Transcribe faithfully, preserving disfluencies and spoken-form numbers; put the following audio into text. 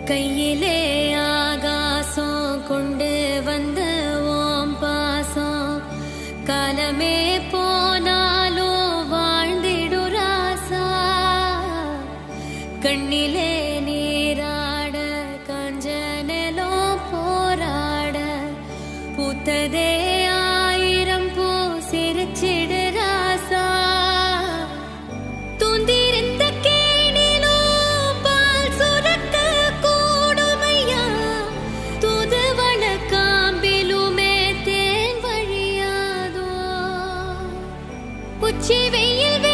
கையிலே ஆகாசம் கொண்டு வந்த ஓம் பாசம் காலமே போனாலும் வாழ்ந்திடு ராசா கண்ணிலே நீராட கஞ்சனலோ போராட பூத்ததே ஆயிரம் பூ சிரிச்சிடு ராசா உச்சி வெயில்